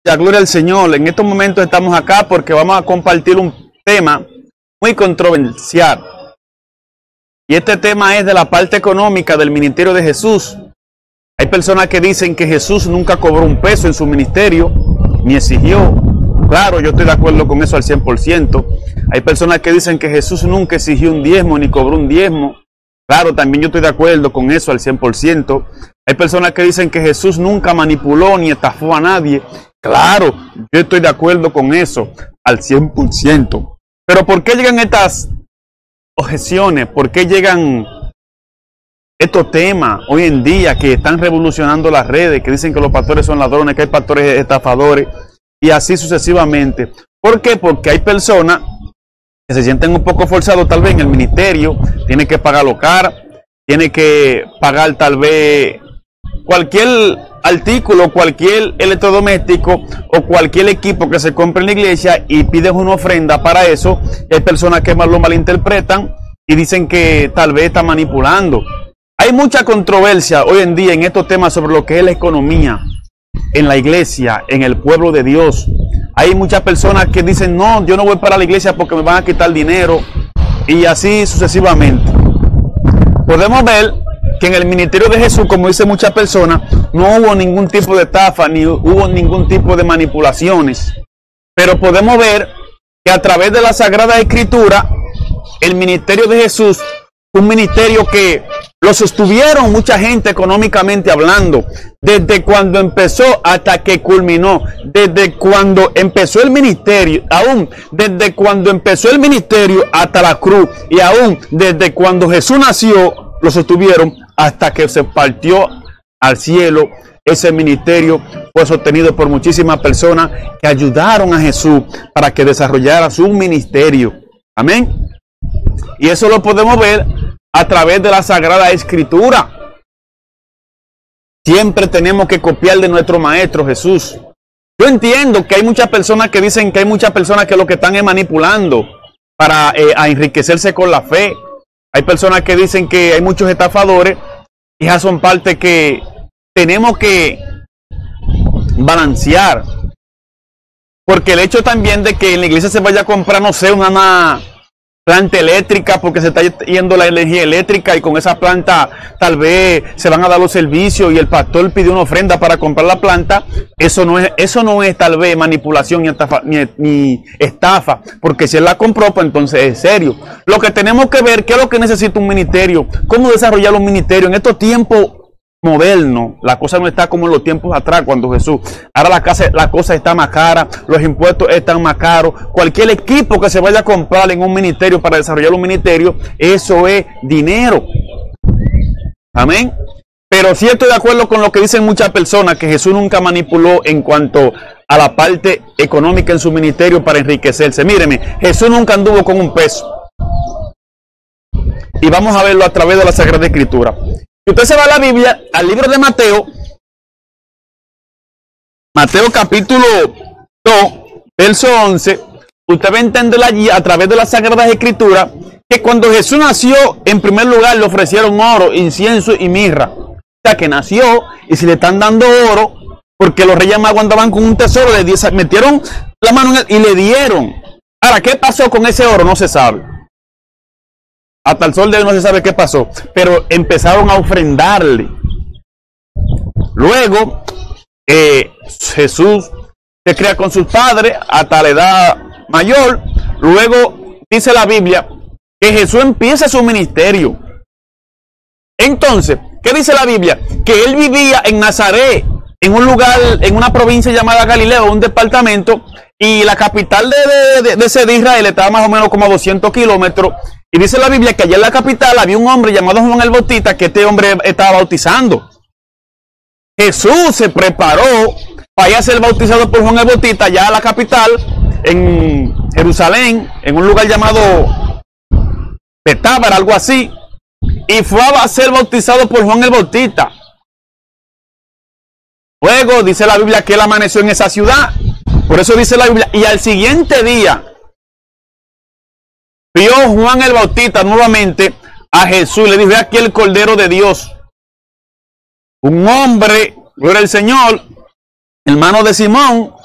Gloria al Señor. En estos momentos estamos acá porque vamos a compartir un tema muy controversial. Y este tema es de la parte económica del ministerio de Jesús. Hay personas que dicen que Jesús nunca cobró un peso en su ministerio, ni exigió. Claro, yo estoy de acuerdo con eso al 100%. Hay personas que dicen que Jesús nunca exigió un diezmo, ni cobró un diezmo. Claro, también yo estoy de acuerdo con eso al 100%. Hay personas que dicen que Jesús nunca manipuló ni estafó a nadie. Claro, yo estoy de acuerdo con eso al 100%. Pero ¿por qué llegan estas objeciones? ¿Por qué llegan estos temas hoy en día que están revolucionando las redes, que dicen que los pastores son ladrones, que hay pastores estafadores y así sucesivamente? ¿Por qué? Porque hay personas que se sienten un poco forzados tal vez en el ministerio, tiene que pagarlo caro, tiene que pagar tal vez cualquier artículo, cualquier electrodoméstico o cualquier equipo que se compre en la iglesia y pides una ofrenda para eso. Y hay personas que lo malinterpretan y dicen que tal vez está manipulando. Hay mucha controversia hoy en día en estos temas sobre lo que es la economía en la iglesia, en el pueblo de Dios. Hay muchas personas que dicen, no, yo no voy para la iglesia porque me van a quitar dinero, y así sucesivamente. Podemos ver que en el ministerio de Jesús, como dicen muchas personas, no hubo ningún tipo de estafa, ni hubo ningún tipo de manipulaciones. Pero podemos ver que a través de la Sagrada Escritura, el ministerio de Jesús, un ministerio que lo sostuvieron mucha gente económicamente hablando, desde cuando empezó hasta que culminó, desde cuando empezó el ministerio, aún desde cuando empezó el ministerio hasta la cruz, y aún desde cuando Jesús nació, lo sostuvieron hasta que se partió al cielo. Ese ministerio fue sostenido por muchísimas personas que ayudaron a Jesús para que desarrollara su ministerio. Amén. Y eso lo podemos ver a través de la Sagrada Escritura. Siempre tenemos que copiar de nuestro Maestro Jesús. Yo entiendo que hay muchas personas que dicen que hay muchas personas que lo que están es manipulando para enriquecerse con la fe. Hay personas que dicen que hay muchos estafadores, y esas son partes que tenemos que balancear. Porque el hecho también de que en la iglesia se vaya a comprar, no sé, una planta eléctrica porque se está yendo la energía eléctrica, y con esa planta tal vez se van a dar los servicios y el pastor pidió una ofrenda para comprar la planta. Eso no es tal vez manipulación ni estafa, porque si él la compró, pues entonces es serio. Lo que tenemos que ver, qué es lo que necesita un ministerio, cómo desarrollar un ministerio en estos tiempos modernos. La cosa no está como en los tiempos atrás cuando Jesús. Ahora la cosa está más cara, los impuestos están más caros. Cualquier equipo que se vaya a comprar en un ministerio para desarrollar un ministerio, eso es dinero. Amén. Pero sí estoy de acuerdo con lo que dicen muchas personas, que Jesús nunca manipuló en cuanto a la parte económica en su ministerio para enriquecerse. Míreme, Jesús nunca anduvo con un peso. Y vamos a verlo a través de la Sagrada Escritura. Si usted se va a la Biblia, al libro de Mateo, Mateo capítulo 2, verso 11, usted va a entender allí a través de las Sagradas Escrituras que cuando Jesús nació, en primer lugar le ofrecieron oro, incienso y mirra. O sea que nació, y si le están dando oro, porque los reyes magos andaban con un tesoro, metieron la mano en él y le dieron. Ahora, ¿qué pasó con ese oro? No se sabe. Hasta el sol de hoy no se sabe qué pasó, pero empezaron a ofrendarle. Luego, Jesús se cría con sus padres hasta la edad mayor. Luego, dice la Biblia que Jesús empieza su ministerio. Entonces, ¿qué dice la Biblia? Que él vivía en Nazaret, en un lugar, en una provincia llamada Galilea, un departamento, y la capital de ese de Israel estaba más o menos como a 200 kilómetros. Y dice la Biblia que allá en la capital había un hombre llamado Juan el Bautista, que este hombre estaba bautizando. Jesús se preparó para ir a ser bautizado por Juan el Bautista allá en la capital, en Jerusalén, en un lugar llamado Betábar, algo así. Y fue a ser bautizado por Juan el Bautista. Luego dice la Biblia que él amaneció en esa ciudad. Por eso dice la Biblia, y al siguiente día vio Juan el Bautista nuevamente a Jesús. Le dijo, ve aquí el Cordero de Dios. Un hombre, gloria al Señor, hermano de Simón,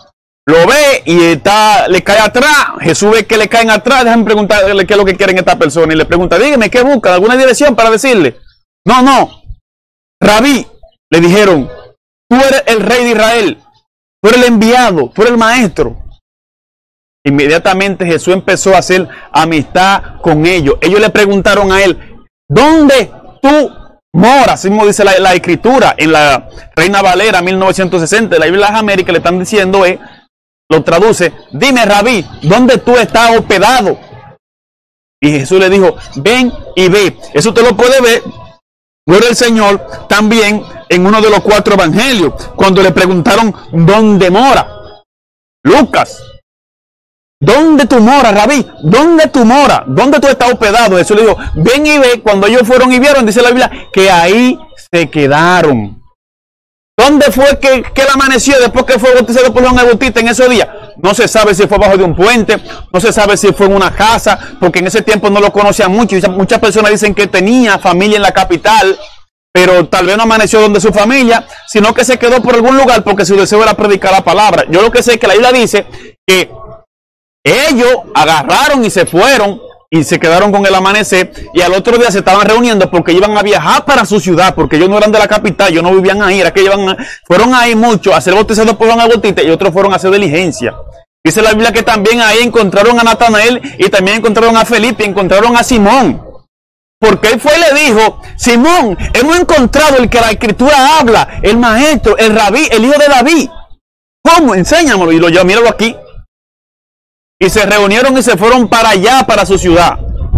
lo ve y le cae atrás. Jesús ve que le caen atrás. Déjame preguntarle qué es lo que quieren esta persona. Y le pregunta, dígame, ¿qué buscan? ¿Alguna dirección para decirle? No. Rabí, le dijeron, tú eres el rey de Israel. Tú eres el enviado, tú eres el maestro. Inmediatamente Jesús empezó a hacer amistad con ellos. Ellos le preguntaron a él, ¿dónde tú moras? Así mismo dice la escritura en la Reina Valera 1960. La Biblia de las Américas le están diciendo, lo traduce, dime, Rabí, ¿dónde tú estás hospedado? Y Jesús le dijo, ven y ve. Eso usted lo puede ver, gloria al Señor, también en uno de los 4 evangelios, cuando le preguntaron, ¿dónde mora? Lucas, ¿dónde tú moras, Rabí? ¿Dónde tú moras? ¿Dónde tú estás hospedado? Jesús le dijo, ven y ve. Cuando ellos fueron y vieron, dice la Biblia, que ahí se quedaron. ¿Dónde fue que él amaneció después que fue bautizado por Juan el Bautista en esos días? No se sabe si fue bajo de un puente, no se sabe si fue en una casa, porque en ese tiempo no lo conocían mucho. Muchas personas dicen que tenía familia en la capital, pero tal vez no amaneció donde su familia, sino que se quedó por algún lugar porque su deseo era predicar la palabra. Yo lo que sé es que la Biblia dice que ellos agarraron y se fueron y se quedaron con el amanecer, y al otro día se estaban reuniendo porque iban a viajar para su ciudad, porque ellos no eran de la capital, ellos no vivían ahí, era que fueron ahí muchos a ser bautizados por Juan el Bautista y otros fueron a hacer diligencia. Dice la Biblia que también ahí encontraron a Natanael y también encontraron a Felipe y encontraron a Simón. Porque él fue y le dijo, Simón, hemos encontrado el que la escritura habla, el maestro, el rabí, el hijo de David. ¿Cómo? Enséñamelo. Y lo llevo, míralo aquí. Y se reunieron y se fueron para allá, para su ciudad.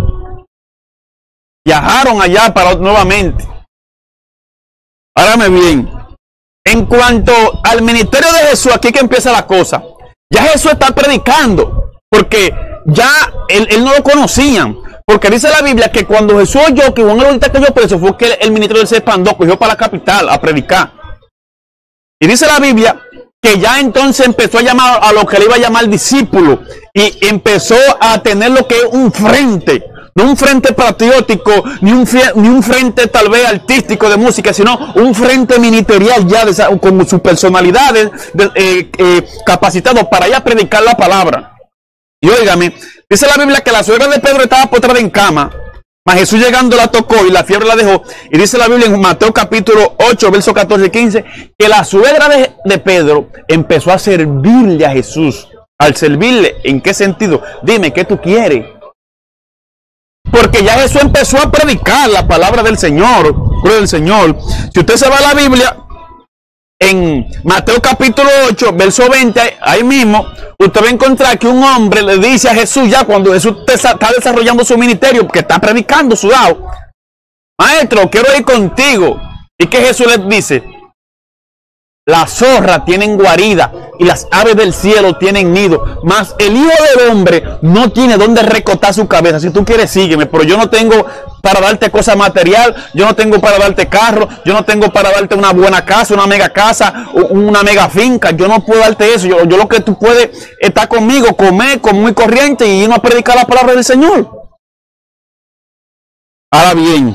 Viajaron allá nuevamente. Hágame bien. En cuanto al ministerio de Jesús, aquí que empieza la cosa. Ya Jesús está predicando, porque ya él no lo conocían. Porque dice la Biblia que cuando Jesús oyó que Juan el Bautista cayó preso, fue que el ministerio de él se expandó, cogió para la capital a predicar. Y dice la Biblia que ya entonces empezó a llamar a lo que le iba a llamar discípulo, y empezó a tener lo que es un frente, no un frente patriótico, ni un frente tal vez artístico de música, sino un frente ministerial ya con sus personalidades capacitados para ya predicar la palabra. Y óigame, dice la Biblia que la suegra de Pedro estaba postrada en cama, mas Jesús llegando la tocó y la fiebre la dejó. Y dice la Biblia en Mateo capítulo 8, versos 14 y 15, que la suegra de Pedro empezó a servirle a Jesús. Al servirle, ¿en qué sentido? Dime, ¿qué tú quieres? Porque ya Jesús empezó a predicar la palabra del Señor, del Señor. Si usted se va a la Biblia, en Mateo capítulo 8, verso 20, ahí mismo, usted va a encontrar que un hombre le dice a Jesús, ya cuando Jesús está desarrollando su ministerio, que está predicando su lado, maestro, quiero ir contigo. ¿Y qué Jesús les dice? Las zorras tienen guarida y las aves del cielo tienen nido, mas el Hijo del Hombre no tiene donde recotar su cabeza. Si tú quieres, sígueme, pero yo no tengo para darte cosa material, yo no tengo para darte carro, yo no tengo para darte una buena casa, una mega casa, una mega finca. Yo no puedo darte eso. Yo lo que tú puedes estar conmigo, comer como muy corriente y irnos a predicar la palabra del Señor. Ahora bien,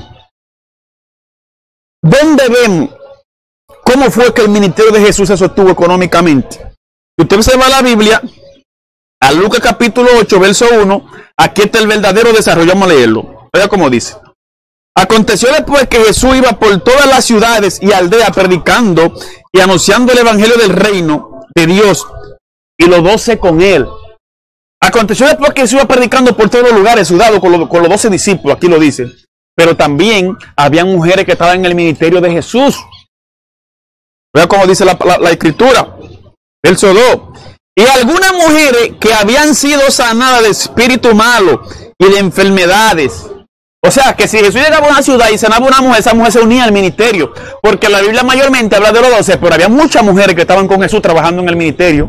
¿dónde vemos cómo fue que el ministerio de Jesús se sostuvo económicamente? Si usted se va a la Biblia, a Lucas capítulo 8, verso 1, aquí está el verdadero desarrollo. Vamos a leerlo. Vea cómo dice. Aconteció después que Jesús iba por todas las ciudades y aldeas predicando y anunciando el evangelio del reino de Dios, y los 12 con él. Aconteció después que Jesús iba predicando por todos los lugares, ciudades, con los 12 discípulos, aquí lo dice. Pero también había mujeres que estaban en el ministerio de Jesús. Vea cómo dice la escritura. Verso 2. Y algunas mujeres que habían sido sanadas de espíritu malo y de enfermedades. O sea, que si Jesús llegaba a una ciudad y sanaba a una mujer, esa mujer se unía al ministerio. Porque la Biblia mayormente habla de los 12, pero había muchas mujeres que estaban con Jesús trabajando en el ministerio.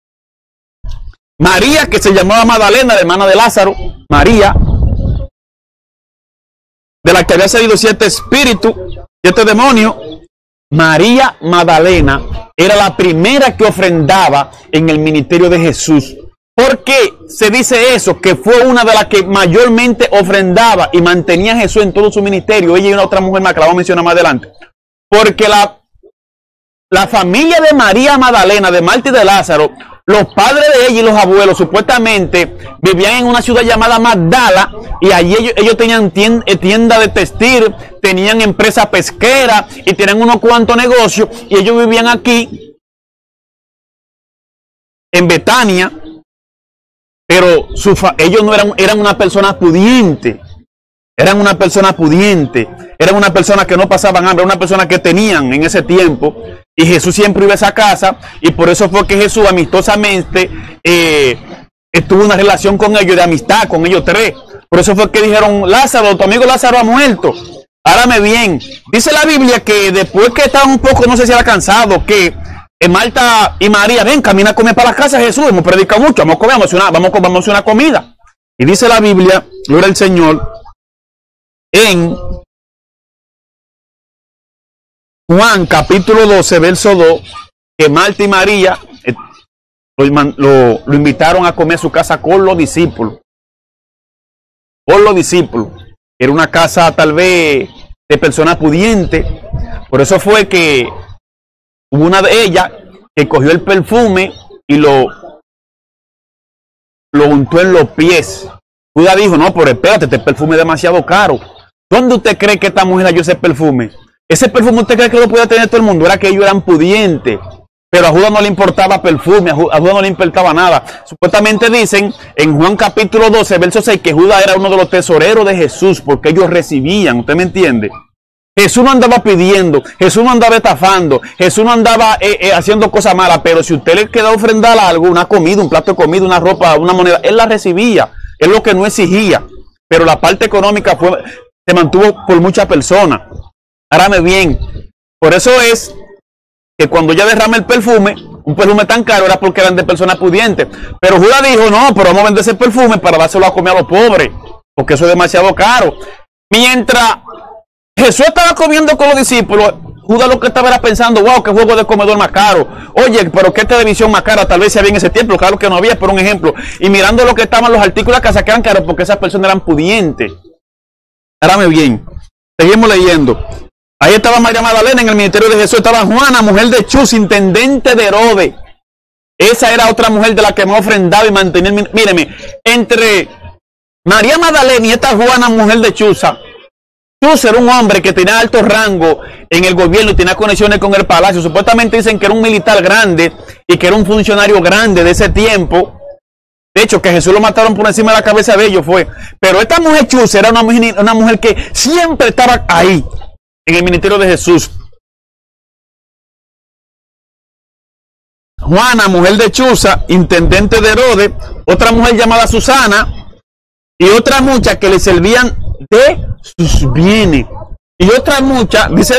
María, que se llamaba Magdalena, la hermana de Lázaro. María, de la que había salido 7 espíritus, 7 demonios. María Magdalena era la primera que ofrendaba en el ministerio de Jesús. ¿Por qué se dice eso? Que fue una de las que mayormente ofrendaba y mantenía a Jesús en todo su ministerio. Ella y una otra mujer más que la vamos a mencionar más adelante. Porque la familia de María Magdalena, de Marta y de Lázaro, los padres de ella y los abuelos supuestamente vivían en una ciudad llamada Magdala, y allí ellos tenían tienda de textil, tenían empresa pesquera y tenían unos cuantos negocios, y ellos vivían aquí en Betania, pero ellos no eran una persona pudiente. Eran una persona pudiente, eran una persona que no pasaban hambre, una persona que tenían en ese tiempo, y Jesús siempre iba a esa casa, y por eso fue que Jesús amistosamente tuvo una relación con ellos, de amistad con ellos tres. Por eso fue que dijeron: Lázaro, tu amigo Lázaro ha muerto. Háblame bien. Dice la Biblia que después que estaban un poco, no sé si era cansado, que Marta y María: ven, camina a comer para la casa de Jesús, hemos predicado mucho, vamos a comer, vamos a hacer una comida. Y dice la Biblia, gloria al Señor, en Juan capítulo 12, verso 2, que Marta y María lo invitaron a comer a su casa con los discípulos. Con los discípulos. Era una casa tal vez de personas pudientes. Por eso fue que hubo una de ellas que cogió el perfume y lo untó en los pies. Judas dijo: no, pero espérate, este perfume es demasiado caro. ¿Dónde usted cree que esta mujer halló ese perfume? Ese perfume, ¿usted cree que lo podía tener todo el mundo? Era que ellos eran pudientes. Pero a Judas no le importaba perfume, a Judas no le importaba nada. Supuestamente dicen en Juan capítulo 12, verso 6, que Judas era uno de los tesoreros de Jesús, porque ellos recibían. ¿Usted me entiende? Jesús no andaba pidiendo, Jesús no andaba estafando, Jesús no andaba haciendo cosas malas, pero si usted le queda ofrendar algo, una comida, un plato de comida, una ropa, una moneda, él la recibía. Es lo que no exigía. Pero la parte económica se mantuvo por muchas personas. Hágame bien. Por eso es que cuando ella derrama el perfume, un perfume tan caro, era porque eran de personas pudientes. Pero Judas dijo: no, pero vamos a vender ese perfume para dárselo a comer a los pobres, porque eso es demasiado caro. Mientras Jesús estaba comiendo con los discípulos, Judas lo que estaba era pensando: wow, qué juego de comedor más caro. Oye, pero qué televisión más cara, tal vez se había en ese tiempo. Claro que no había, por un ejemplo. Y mirando lo que estaban los artículos que sacaban caros, porque esas personas eran pudientes. Hágame bien. Seguimos leyendo. Ahí estaba María Magdalena en el ministerio de Jesús. Estaba Juana, mujer de Chus, intendente de Herodes. Esa era otra mujer de la que me ofrendaba y mantenía. Míreme, entre María Magdalena y esta Juana, mujer de Chuza. Chus era un hombre que tenía alto rango en el gobierno y tenía conexiones con el palacio. Supuestamente dicen que era un militar grande y que era un funcionario grande de ese tiempo. De hecho, que Jesús lo mataron por encima de la cabeza de ellos fue. Pero esta mujer Chus era una mujer que siempre estaba ahí, en el ministerio de Jesús. Juana, mujer de Chuza, intendente de Herodes, otra mujer llamada Susana, y otras muchas que le servían de sus bienes. Y otras muchas, dice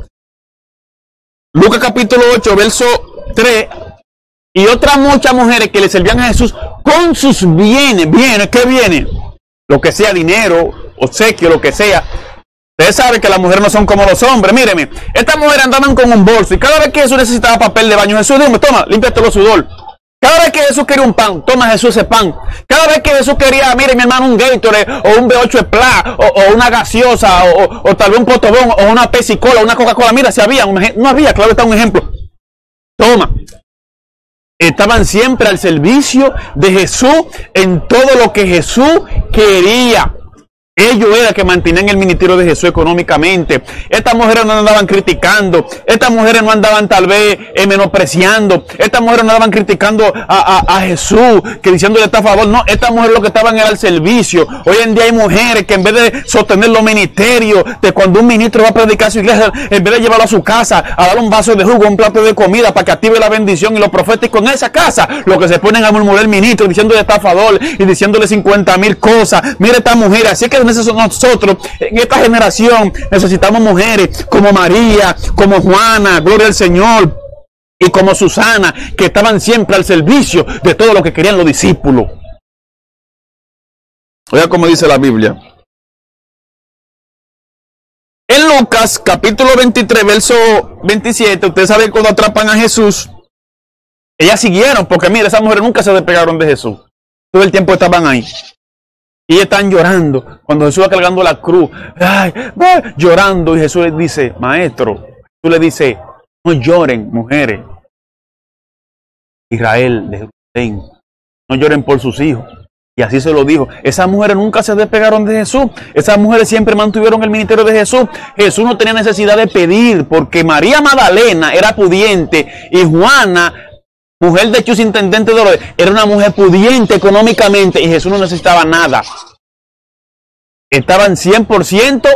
Lucas capítulo 8, verso 3, y otras muchas mujeres que le servían a Jesús con sus bienes. ¿Bienes? ¿Qué bienes? Lo que sea, dinero, obsequio, lo que sea. Ustedes saben que las mujeres no son como los hombres. Míreme, estas mujeres andaban con un bolso y cada vez que Jesús necesitaba papel de baño, Jesús dijo: toma, límpiate los sudor. Cada vez que Jesús quería un pan, toma Jesús ese pan. Cada vez que Jesús quería, mire mi hermano, un Gatorade o un B8 Splash o una gaseosa o tal vez un potobón o una Pepsi Cola o una Coca-Cola. Mira, si había, no había, claro, está un ejemplo. Toma. Estaban siempre al servicio de Jesús en todo lo que Jesús quería. Ellos eran que mantenían el ministerio de Jesús económicamente. Estas mujeres no andaban criticando. Estas mujeres no andaban tal vez menospreciando. Estas mujeres no andaban criticando a Jesús, que diciéndole está a favor. No, estas mujeres lo que estaban era al servicio. Hoy en día hay mujeres que en vez de sostener los ministerios, de cuando un ministro va a predicar a su iglesia, en vez de llevarlo a su casa, a dar un vaso de jugo, un plato de comida para que active la bendición y lo profético en esa casa, lo que se ponen a murmurar el ministro, diciéndole estafador y diciéndole 50,000 cosas. Mire esta mujer, así que nosotros en esta generación necesitamos mujeres como María, como Juana, gloria al Señor, y como Susana, que estaban siempre al servicio de todo lo que querían los discípulos. Oiga como dice la Biblia. En Lucas capítulo 23, verso 27, ustedes saben cuando atrapan a Jesús, ellas siguieron, porque mire, esas mujeres nunca se despegaron de Jesús. Todo el tiempo estaban ahí. Y están llorando. Cuando Jesús va cargando la cruz, ay, llorando. Y Jesús les dice: maestro, Jesús le dice: no lloren, mujeres. Israel, Jerusalén, no lloren por sus hijos. Y así se lo dijo. Esas mujeres nunca se despegaron de Jesús. Esas mujeres siempre mantuvieron el ministerio de Jesús. Jesús no tenía necesidad de pedir, porque María Magdalena era pudiente y Juana, mujer de Chus, intendente de Dolores, era una mujer pudiente económicamente y Jesús no necesitaba nada. Estaban 100%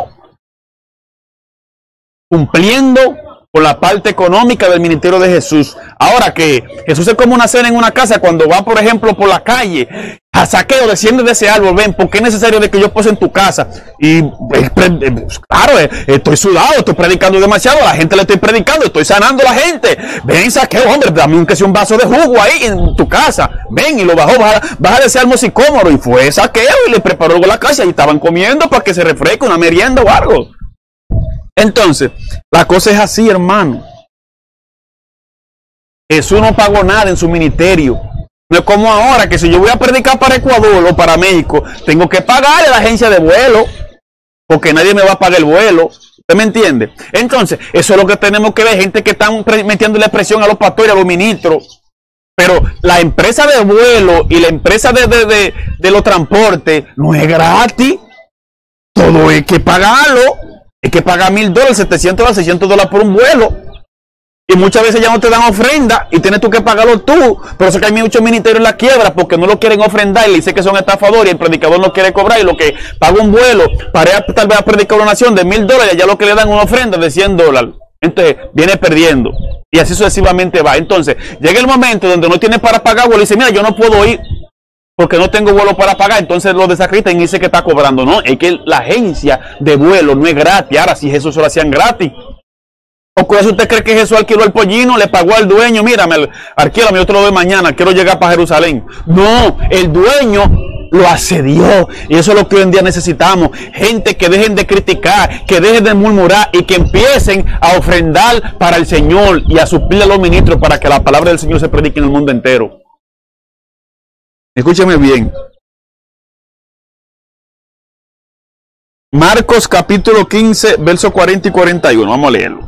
cumpliendo con la parte económica del ministerio de Jesús. Ahora que Jesús es como una cena en una casa, cuando va, por ejemplo, por la calle, a Zaqueo, desciende de ese árbol, ven, ¿por qué es necesario de que yo pose en tu casa? Y claro, estoy sudado, estoy predicando demasiado, a la gente le estoy predicando, estoy sanando a la gente. Ven, Zaqueo, hombre, dame aunque sea un vaso de jugo ahí en tu casa. Ven, y lo bajó, baja de ese árbol sicómoro, y fue Zaqueo y le preparó la casa y estaban comiendo para que se refresque una merienda o algo. Entonces, la cosa es así, hermano. Jesús no pagó nada en su ministerio. No es como ahora, que si yo voy a predicar para Ecuador o para México, tengo que pagarle a la agencia de vuelo, porque nadie me va a pagar el vuelo. ¿Usted me entiende? Entonces, eso es lo que tenemos que ver, gente que están metiéndole presión a los pastores, a los ministros. Pero la empresa de vuelo y la empresa de los transportes no es gratis. Todo hay que pagarlo. Hay que pagar $1,000, $700, $600 por un vuelo. Y muchas veces ya no te dan ofrenda y tienes tú que pagarlo tú. Por eso que hay muchos ministerios en la quiebra, porque no lo quieren ofrendar y le dicen que son estafadores y el predicador no quiere cobrar. Y lo que paga un vuelo para tal vez a predicar una nación de $1,000, ya lo que le dan una ofrenda de $100. Entonces viene perdiendo. Y así sucesivamente va. Entonces llega el momento donde no tiene para pagar vuelo y dice, mira, yo no puedo ir porque no tengo vuelo para pagar. Entonces lo desacreditan y dice que está cobrando. No, es que la agencia de vuelo no es gratis. Ahora, si Jesús se lo hacían gratis. ¿O con eso usted cree que Jesús alquiló el pollino, le pagó al dueño? Mírame, alquílame, yo te lo doy mañana, quiero llegar para Jerusalén. No, el dueño lo asedió. Y eso es lo que hoy en día necesitamos. Gente que dejen de criticar, que dejen de murmurar y que empiecen a ofrendar para el Señor y a suplirle a los ministros para que la palabra del Señor se predique en el mundo entero. Escúcheme bien. Marcos capítulo 15, versos 40 y 41. Vamos a leerlo.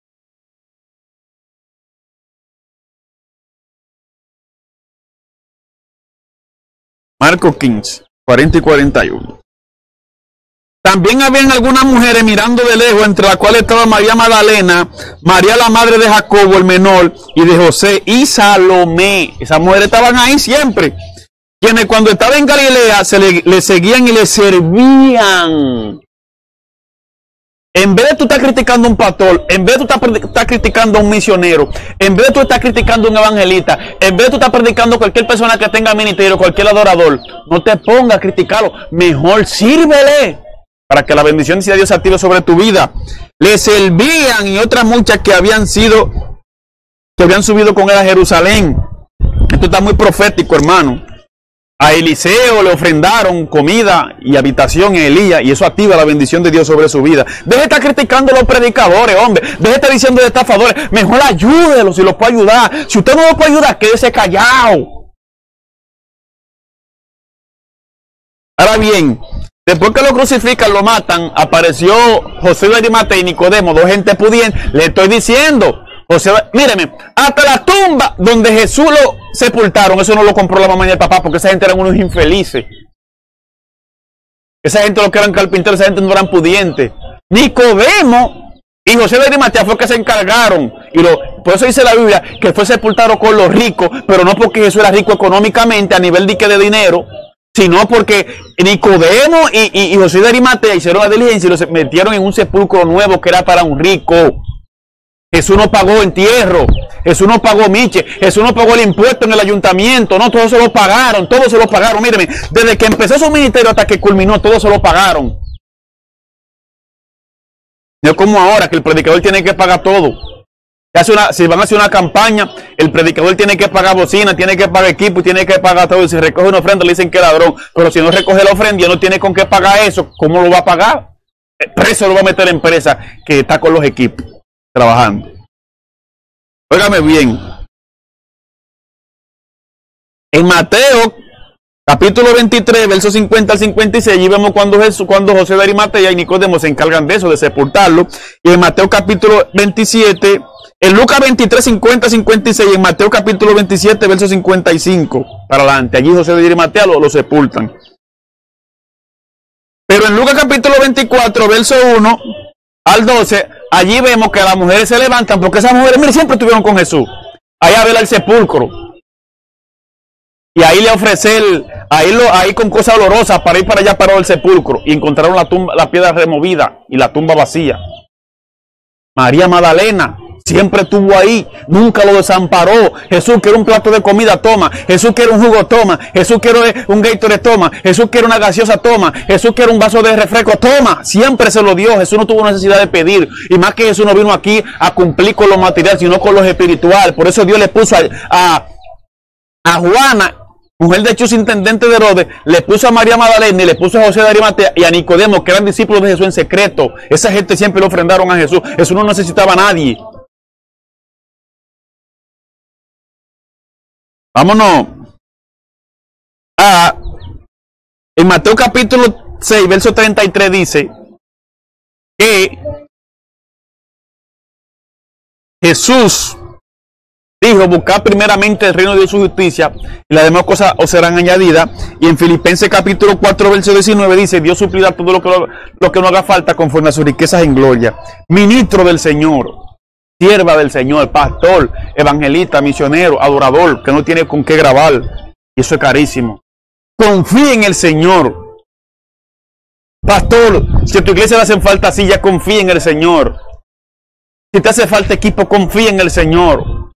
Marcos 15, 40 y 41. También habían algunas mujeres mirando de lejos, entre las cuales estaba María Magdalena, María la madre de Jacobo el menor y de José y Salomé. Esas mujeres estaban ahí siempre. Quienes cuando estaba en Galilea le seguían y le servían. En vez de tú estar criticando a un pastor, en vez de tú estar criticando a un misionero, en vez de tú estar criticando a un evangelista, en vez de tú estar predicando a cualquier persona que tenga ministerio, cualquier adorador, no te pongas a criticarlo. Mejor sírvele para que la bendición de Dios se active sobre tu vida. Le servían y otras muchas que habían subido con él a Jerusalén. Esto está muy profético, hermano. A Eliseo le ofrendaron comida y habitación en Elías, y eso activa la bendición de Dios sobre su vida. Deje de estar criticando a los predicadores, hombre. Deje de estar diciendo de estafadores. Mejor ayúdelo si los puede ayudar. Si usted no lo puede ayudar, quédese callado. Ahora bien, después que lo crucifican, lo matan, apareció José de Arimatea y Nicodemo, dos gente pudientes. Le estoy diciendo, José, míreme, hasta la tumba donde Jesús lo sepultaron, eso no lo compró la mamá y el papá, porque esa gente eran unos infelices. Esa gente lo que eran carpinteros, esa gente no eran pudientes. Nicodemo y José de Arimatea fue que se encargaron. Por eso dice la Biblia que fue sepultado con los ricos, pero no porque Jesús era rico económicamente a nivel de dinero, sino porque Nicodemo y José de Arimatea hicieron la diligencia y los metieron en un sepulcro nuevo que era para un rico. Jesús no pagó entierro, Jesús no pagó miche, Jesús no pagó el impuesto en el ayuntamiento, no, todos se lo pagaron, míreme, desde que empezó su ministerio hasta que culminó, todos se lo pagaron. No es como ahora que el predicador tiene que pagar todo. Si van a hacer una campaña, el predicador tiene que pagar bocina, tiene que pagar equipo, tiene que pagar todo. Y si recoge una ofrenda le dicen que es ladrón, pero si no recoge la ofrenda y no tiene con qué pagar eso, ¿cómo lo va a pagar? Preso lo va a meter la empresa que está con los equipos trabajando. Óigame bien. En Mateo capítulo 23, versos 50 al 56, y vemos cuando José de Arimatea y Nicodemo se encargan de eso, de sepultarlo. Y en Mateo capítulo 27, En Lucas 23, 50, 56, en Mateo capítulo 27, verso 55, para adelante. Allí José de Arimatea lo sepultan. Pero en Lucas capítulo 24, verso 1 al 12, allí vemos que las mujeres se levantan, porque esas mujeres, mire, siempre estuvieron con Jesús. Allá a ver el sepulcro. Y ahí le ofrecen, ahí con cosas olorosas para ir para allá para el sepulcro. Y encontraron la piedra removida y la tumba vacía. María Magdalena siempre estuvo ahí, nunca lo desamparó. Jesús quiere un plato de comida, toma. Jesús quiere un jugo, toma. Jesús quiere un Gatorade, toma. Jesús quiere una gaseosa, toma. Jesús quiere un vaso de refresco, toma. Siempre se lo dio. Jesús no tuvo necesidad de pedir. Y más que Jesús no vino aquí a cumplir con lo material, sino con lo espiritual. Por eso Dios le puso a Juana, mujer de Chus, intendente de Herodes, le puso a María Magdalena y le puso a José de Arimatea y a Nicodemo, que eran discípulos de Jesús en secreto. Esa gente siempre le ofrendaron a Jesús. Jesús no necesitaba a nadie. Vámonos en Mateo capítulo 6, verso 33 dice que Jesús dijo: buscad primeramente el reino de Dios y su justicia, y las demás cosas os serán añadidas. Y en Filipenses capítulo 4, verso 19 dice: Dios suplirá todo lo que no haga falta conforme a sus riquezas en gloria. Ministro del Señor, sierva del Señor, pastor, evangelista, misionero, adorador, que no tiene con qué grabar. Y eso es carísimo. Confía en el Señor. Pastor, si a tu iglesia le hacen falta sillas, confía en el Señor. Si te hace falta equipo, confía en el Señor.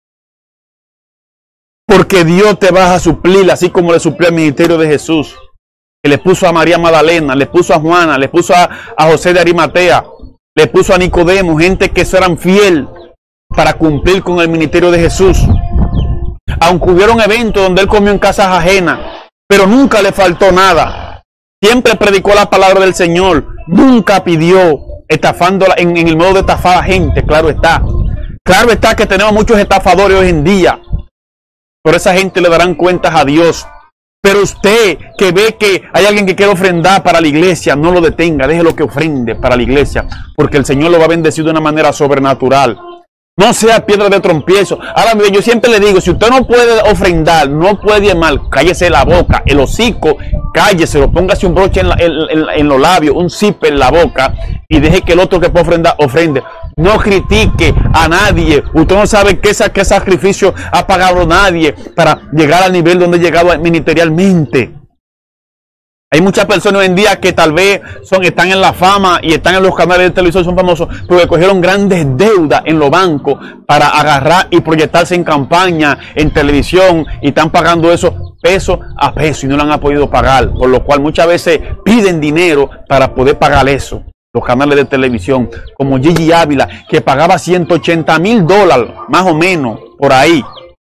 Porque Dios te va a suplir, así como le suplió al ministerio de Jesús. Que le puso a María Magdalena, le puso a Juana, le puso a José de Arimatea, le puso a Nicodemo, gente que eran fiel para cumplir con el ministerio de Jesús. Aunque hubieron eventos donde él comió en casas ajenas, pero nunca le faltó nada. Siempre predicó la palabra del Señor. Nunca pidió, estafándola en el modo de estafar a gente. Claro está. Claro está que tenemos muchos estafadores hoy en día. Pero esa gente le darán cuentas a Dios. Pero usted que ve que hay alguien que quiere ofrendar para la iglesia, no lo detenga. Déjelo que ofrende para la iglesia. Porque el Señor lo va a bendecir de una manera sobrenatural. No sea piedra de tropiezo. Ahora, yo siempre le digo, si usted no puede ofrendar, no puede diezmar, cállese la boca, el hocico, cállese, póngase un broche en los labios, un zip en la boca y deje que el otro que puede ofrendar, ofrende. No critique a nadie. Usted no sabe qué sacrificio ha pagado nadie para llegar al nivel donde ha llegado ministerialmente. Hay muchas personas hoy en día que tal vez están en la fama y están en los canales de televisión, son famosos, porque cogieron grandes deudas en los bancos para agarrar y proyectarse en campaña, en televisión, y están pagando eso peso a peso y no lo han podido pagar, por lo cual muchas veces piden dinero para poder pagar eso. Los canales de televisión, como Gigi Ávila, que pagaba $180,000, más o menos, por ahí,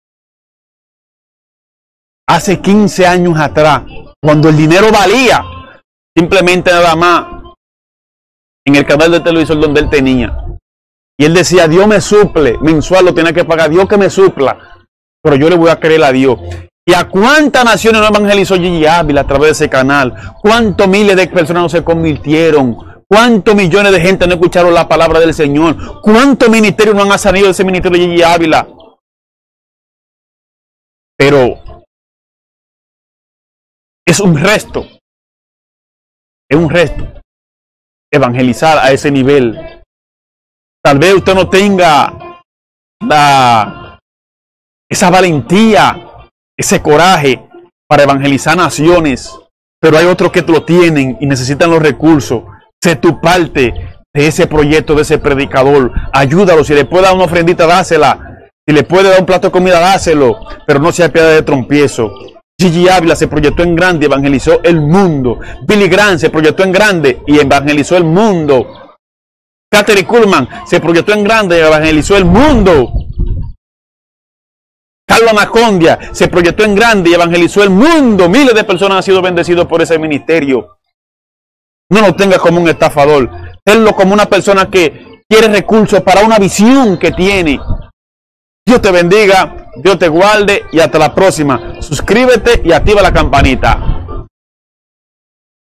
hace 15 años atrás, cuando el dinero valía, simplemente nada más, en el canal de televisión donde él tenía. Y él decía: Dios me suple, mensual lo tenía que pagar, Dios que me supla, pero yo le voy a creer a Dios. ¿Y a cuántas naciones no evangelizó Gigi Ávila a través de ese canal? ¿Cuántos miles de personas no se convirtieron? ¿Cuántos millones de gente no escucharon la palabra del Señor? ¿Cuántos ministerios no han salido de ese ministerio de Gigi Ávila? Pero es un resto evangelizar a ese nivel. Tal vez usted no tenga esa valentía, ese coraje para evangelizar naciones, pero hay otros que lo tienen y necesitan los recursos. Sé tu parte de ese proyecto, de ese predicador. Ayúdalo. Si le puede dar una ofrendita, dásela. Si le puede dar un plato de comida, dáselo, pero no sea piedra de tropiezo. Gigi Ávila se proyectó en grande y evangelizó el mundo. Billy Graham se proyectó en grande y evangelizó el mundo. Kathryn Kuhlman se proyectó en grande y evangelizó el mundo. Carlos Anacondia se proyectó en grande y evangelizó el mundo. Miles de personas han sido bendecidos por ese ministerio. No lo tengas como un estafador. Tenlo como una persona que quiere recursos para una visión que tiene. Dios te bendiga, Dios te guarde y hasta la próxima. Suscríbete y activa la campanita.